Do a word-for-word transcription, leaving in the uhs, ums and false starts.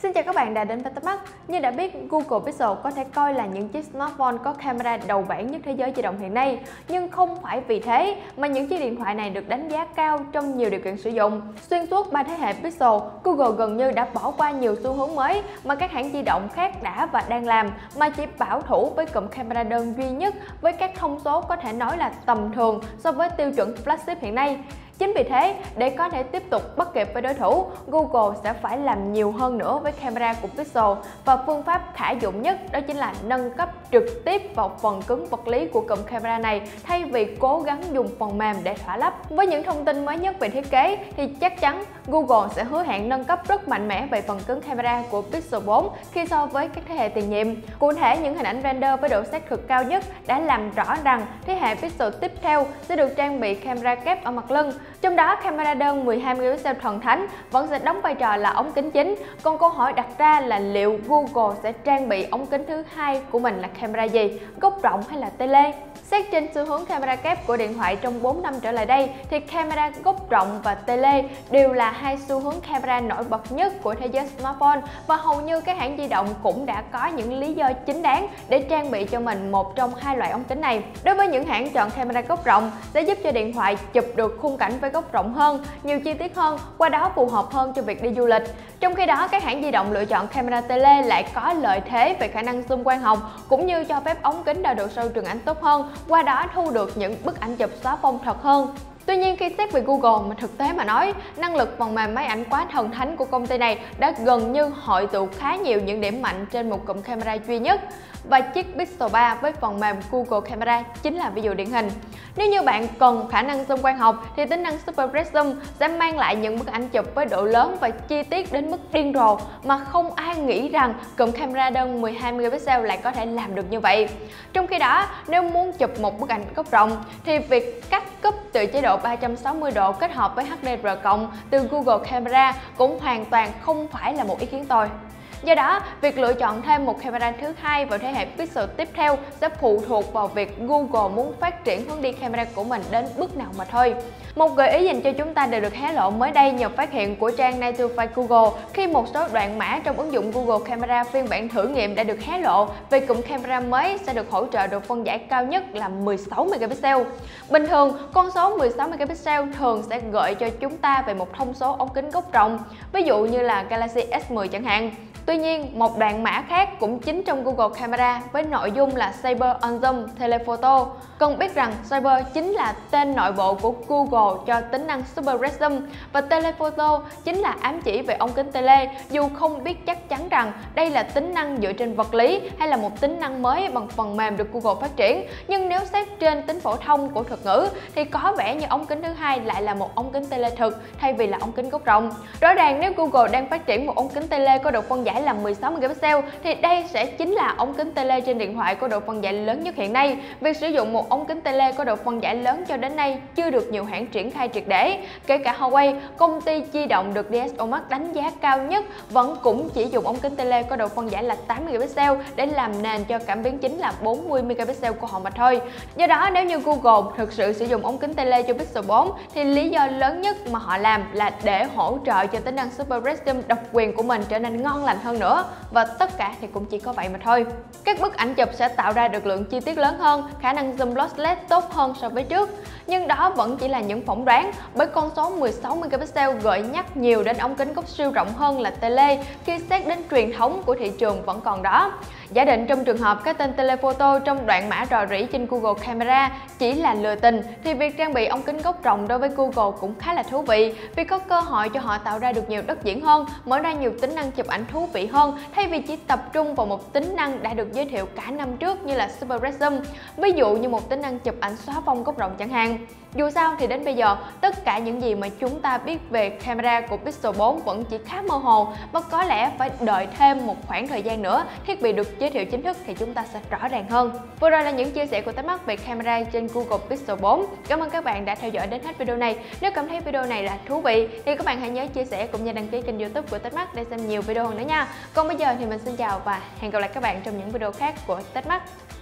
Xin chào các bạn đã đến với Techmart. Như đã biết, Google Pixel có thể coi là những chiếc smartphone có camera đầu bảng nhất thế giới di động hiện nay. Nhưng không phải vì thế mà những chiếc điện thoại này được đánh giá cao trong nhiều điều kiện sử dụng. Xuyên suốt ba thế hệ Pixel, Google gần như đã bỏ qua nhiều xu hướng mới mà các hãng di động khác đã và đang làm, mà chỉ bảo thủ với cụm camera đơn duy nhất với các thông số có thể nói là tầm thường so với tiêu chuẩn flagship hiện nay. Chính vì thế, để có thể tiếp tục bắt kịp với đối thủ, Google sẽ phải làm nhiều hơn nữa với camera của Pixel, và phương pháp khả dụng nhất đó chính là nâng cấp trực tiếp vào phần cứng vật lý của cụm camera này thay vì cố gắng dùng phần mềm để thỏa lấp. Với những thông tin mới nhất về thiết kế thì chắc chắn Google sẽ hứa hẹn nâng cấp rất mạnh mẽ về phần cứng camera của Pixel bốn khi so với các thế hệ tiền nhiệm. Cụ thể, những hình ảnh render với độ xác thực cao nhất đã làm rõ rằng thế hệ Pixel tiếp theo sẽ được trang bị camera kép ở mặt lưng. Trong đó, camera đơn mười hai megapixel thần thánh vẫn sẽ đóng vai trò là ống kính chính. Còn câu hỏi đặt ra là liệu Google sẽ trang bị ống kính thứ hai của mình là camera gì, góc rộng hay là tele? Xét trên xu hướng camera kép của điện thoại trong bốn năm trở lại đây thì camera góc rộng và tele đều là hai xu hướng camera nổi bật nhất của thế giới smartphone, và hầu như các hãng di động cũng đã có những lý do chính đáng để trang bị cho mình một trong hai loại ống kính này. Đối với những hãng chọn camera góc rộng sẽ giúp cho điện thoại chụp được khung cảnh với góc rộng hơn, nhiều chi tiết hơn, qua đó phù hợp hơn cho việc đi du lịch. Trong khi đó, các hãng di động lựa chọn camera tele lại có lợi thế về khả năng zoom quang học cũng như cho phép ống kính đo độ sâu trường ảnh tốt hơn, qua đó thu được những bức ảnh chụp xóa phông thật hơn. Tuy nhiên, khi xét về Google mà thực tế mà nói, năng lực phần mềm máy ảnh quá thần thánh của công ty này đã gần như hội tụ khá nhiều những điểm mạnh trên một cụm camera duy nhất. Và chiếc Pixel ba với phần mềm Google Camera chính là ví dụ điển hình. Nếu như bạn cần khả năng zoom quang học thì tính năng Super Red Zoom sẽ mang lại những bức ảnh chụp với độ lớn và chi tiết đến mức điên rồ mà không ai nghĩ rằng cụm camera đơn mười hai megapixel lại có thể làm được như vậy. Trong khi đó, nếu muốn chụp một bức ảnh góc rộng thì việc cắt cúp từ chế độ ba trăm sáu mươi độ kết hợp với hát đê rờ cộng từ Google Camera cũng hoàn toàn không phải là một ý kiến tồi. Do đó, việc lựa chọn thêm một camera thứ hai vào thế hệ Pixel tiếp theo sẽ phụ thuộc vào việc Google muốn phát triển hướng đi camera của mình đến bước nào mà thôi. Một gợi ý dành cho chúng ta đều được hé lộ mới đây nhờ phát hiện của trang nine to five Google, khi một số đoạn mã trong ứng dụng Google Camera phiên bản thử nghiệm đã được hé lộ về cụm camera mới sẽ được hỗ trợ độ phân giải cao nhất là mười sáu megapixel. Bình thường, con số mười sáu megapixel thường sẽ gợi cho chúng ta về một thông số ống kính góc rộng, ví dụ như là Galaxy S mười chẳng hạn. Tuy nhiên, một đoạn mã khác cũng chính trong Google Camera với nội dung là Cyber on Zoom Telephoto. Cần biết rằng Cyber chính là tên nội bộ của Google cho tính năng Super Red Zoom, và Telephoto chính là ám chỉ về ống kính tele, dù không biết chắc chắn rằng đây là tính năng dựa trên vật lý hay là một tính năng mới bằng phần mềm được Google phát triển. Nhưng nếu xét trên tính phổ thông của thuật ngữ thì có vẻ như ống kính thứ hai lại là một ống kính tele thực thay vì là ống kính góc rộng. Rõ ràng nếu Google đang phát triển một ống kính tele có độ phân giải là mười sáu megapixel thì đây sẽ chính là ống kính tele trên điện thoại có độ phân giải lớn nhất hiện nay. Việc sử dụng một ống kính tele có độ phân giải lớn cho đến nay chưa được nhiều hãng triển khai triệt để. Kể cả Huawei, công ty di động được đê ét o Max đánh giá cao nhất, vẫn cũng chỉ dùng ống kính tele có độ phân giải là tám megapixel để làm nền cho cảm biến chính là bốn mươi megapixel của họ mà thôi. Do đó, nếu như Google thực sự sử dụng ống kính tele cho Pixel bốn thì lý do lớn nhất mà họ làm là để hỗ trợ cho tính năng Super Red Zoom độc quyền của mình trở nên ngon lành hơn nữa, và tất cả thì cũng chỉ có vậy mà thôi. Các bức ảnh chụp sẽ tạo ra được lượng chi tiết lớn hơn, khả năng zoom lossless tốt hơn so với trước. Nhưng đó vẫn chỉ là những phỏng đoán, bởi con số mười sáu megapixel gợi nhắc nhiều đến ống kính góc siêu rộng hơn là tele, khi xét đến truyền thống của thị trường vẫn còn đó. Giả định trong trường hợp cái tên Telephoto trong đoạn mã rò rỉ trên Google Camera chỉ là lừa tình, thì việc trang bị ống kính góc rộng đối với Google cũng khá là thú vị, vì có cơ hội cho họ tạo ra được nhiều đất diễn hơn, mở ra nhiều tính năng chụp ảnh thú vị hơn, thay vì chỉ tập trung vào một tính năng đã được giới thiệu cả năm trước như là Super Red Zoom, ví dụ như một tính năng chụp ảnh xóa phông góc rộng chẳng hạn. Dù sao thì đến bây giờ, tất cả những gì mà chúng ta biết về camera của Pixel bốn vẫn chỉ khá mơ hồ, và có lẽ phải đợi thêm một khoảng thời gian nữa thiết bị được giới thiệu chính thức thì chúng ta sẽ rõ ràng hơn. Vừa rồi là những chia sẻ của Techmart về camera trên Google Pixel bốn. Cảm ơn các bạn đã theo dõi đến hết video này. Nếu cảm thấy video này là thú vị thì các bạn hãy nhớ chia sẻ cũng như đăng ký kênh YouTube của Techmart để xem nhiều video hơn nữa nha. Còn bây giờ thì mình xin chào và hẹn gặp lại các bạn trong những video khác của Techmart.